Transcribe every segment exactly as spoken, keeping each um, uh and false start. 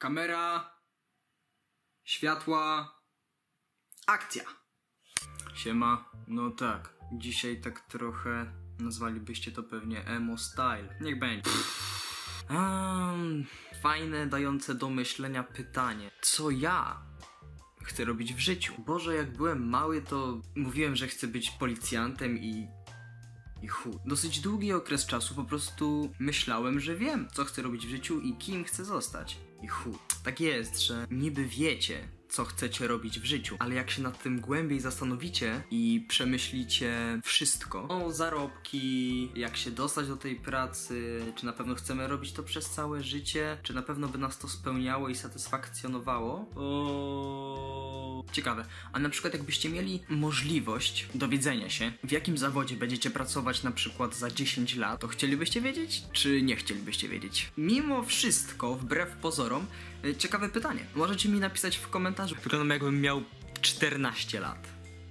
Kamera, światła, akcja. Siema, no tak, dzisiaj tak trochę nazwalibyście to pewnie emo style. Niech będzie. Um, fajne, dające do myślenia pytanie. Co ja chcę robić w życiu? Boże, jak byłem mały, to mówiłem, że chcę być policjantem i... I chuj. Dosyć długi okres czasu po prostu myślałem, że wiem, co chcę robić w życiu i kim chcę zostać. I chuj. Tak jest, że niby wiecie, co chcecie robić w życiu, ale jak się nad tym głębiej zastanowicie i przemyślicie wszystko, o zarobki, jak się dostać do tej pracy, czy na pewno chcemy robić to przez całe życie, czy na pewno by nas to spełniało i satysfakcjonowało, o... ciekawe. A na przykład jakbyście mieli możliwość dowiedzenia się, w jakim zawodzie będziecie pracować na przykład za dziesięć lat, to chcielibyście wiedzieć, czy nie chcielibyście wiedzieć? Mimo wszystko, wbrew pozorom, ciekawe pytanie. Możecie mi napisać w komentarzu. Wyglądam, jakbym miał czternaście lat.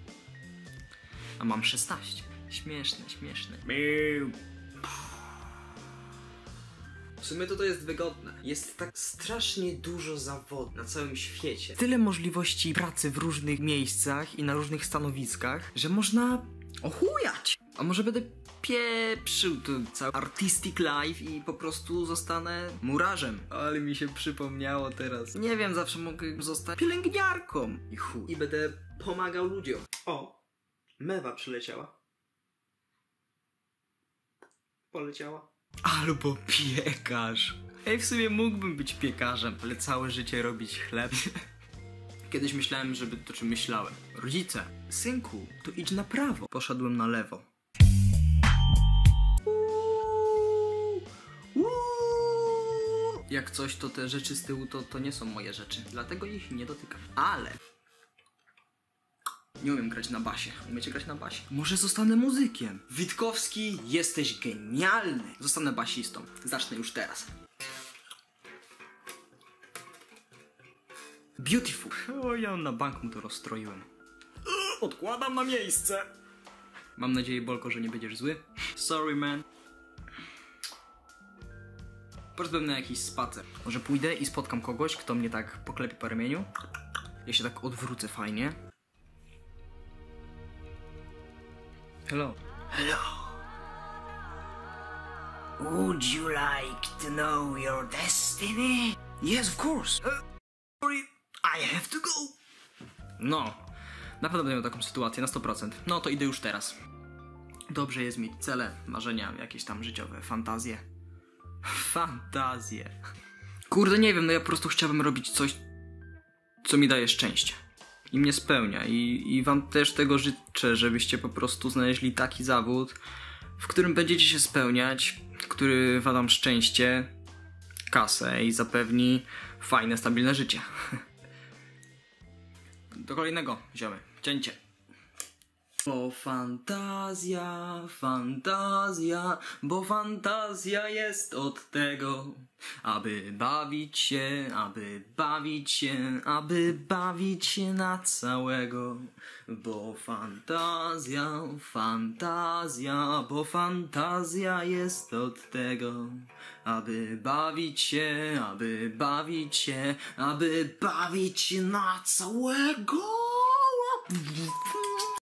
A mam szesnaście. Śmieszne, śmieszne. W sumie to to jest wygodne. Jest tak strasznie dużo zawodów na całym świecie. Tyle możliwości pracy w różnych miejscach i na różnych stanowiskach, że można ochujać. A może będę pieprzył to cały artistic life i po prostu zostanę murarzem. Ale mi się przypomniało teraz. Nie wiem, zawsze mogę zostać pielęgniarką. I chuj. I będę pomagał ludziom. O, mewa przyleciała. Poleciała. Albo piekarz. Ej, w sumie mógłbym być piekarzem, ale całe życie robić chleb. Kiedyś myślałem, żeby to czym myślałem. Rodzice, synku, to idź na prawo. Poszedłem na lewo. Jak coś, to te rzeczy z tyłu to, to nie są moje rzeczy. Dlatego ich nie dotykam. Ale nie umiem grać na basie. Umiecie grać na basie? Może zostanę muzykiem. Witkowski, jesteś genialny. Zostanę basistą. Zacznę już teraz. Beautiful. O, ja na bank mu to rozstroiłem. Odkładam na miejsce. Mam nadzieję, Bolko, że nie będziesz zły. Sorry, man. Poszedłem na jakiś spacer. Może pójdę i spotkam kogoś, kto mnie tak poklepie po ramieniu. Ja się tak odwrócę fajnie. Hello. Hello. Would you like to know your destiny? Yes, of course. Uh, sorry, I have to go. No, na pewno będę miał taką sytuację na sto procent. No to idę już teraz. Dobrze jest mieć cele, marzenia, jakieś tam życiowe, fantazje. Fantazje. Kurde, nie wiem, no ja po prostu chciałbym robić coś, co mi daje szczęście. I mnie spełnia. I, I wam też tego życzę, żebyście po prostu znaleźli taki zawód, w którym będziecie się spełniać, który wam da szczęście, kasę i zapewni fajne, stabilne życie. Do kolejnego, ziomy. Cięcie. Bo fantazja, fantazja, bo fantazja jest od tego, aby bawić się, aby bawić się, aby bawić się na całego. Bo fantazja, fantazja, bo fantazja jest od tego, aby bawić się, aby bawić się, aby bawić się na całego.